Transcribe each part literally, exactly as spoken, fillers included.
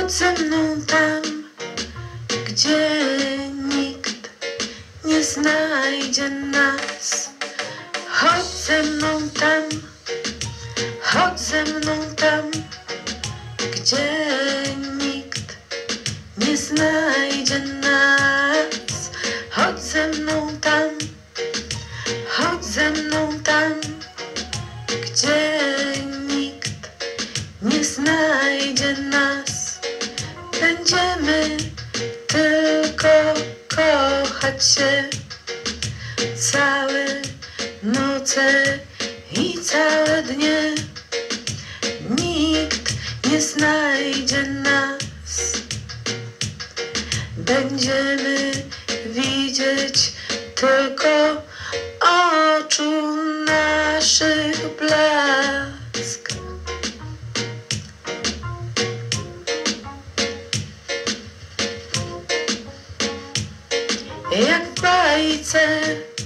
Chodź ze mną tam, gdzie nikt nie znajdzie nas. Chodź ze mną tam, chodź ze mną tam, gdzie nikt nie znajdzie nas. Chodź ze mną tam, chodź ze mną tam, gdzie nikt nie znajdzie nas. Będziemy tylko kochać się całe noce i całe dnie. Nikt nie znajdzie nas. Będziemy widzieć tylko oczu naszych blask. Jak w bajce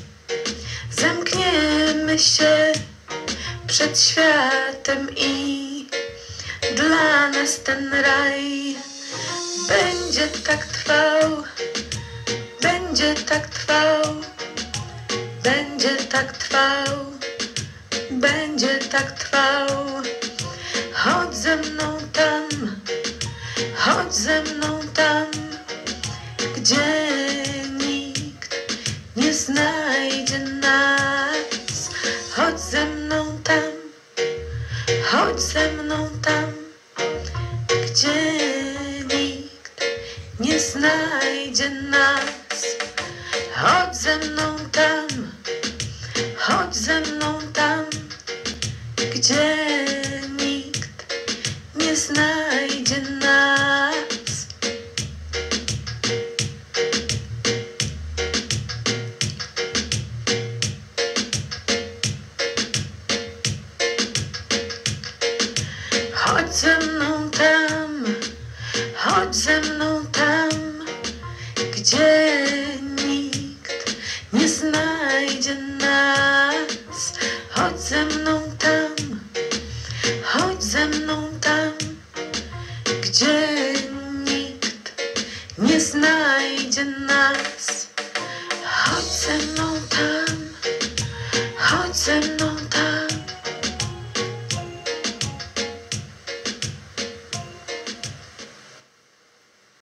zamkniemy się przed światem i dla nas ten raj będzie tak trwał, będzie tak trwał, będzie tak trwał, będzie tak trwał. Chodź ze mną tam, chodź ze mną tam, gdzie nikt nie znajdzie nas. Chodź ze mną tam, chodź ze mną tam, gdzie nikt nie znajdzie nas. Chodź ze mną tam, chodź ze mną tam, gdzie nikt nie znajdzie nas. Chodź ze mną tam, chodź ze mną tam, gdzie nikt nie znajdzie nas. Chodź ze mną tam, chodź ze mną tam, gdzie nikt nie znajdzie nas. Chodź ze mną.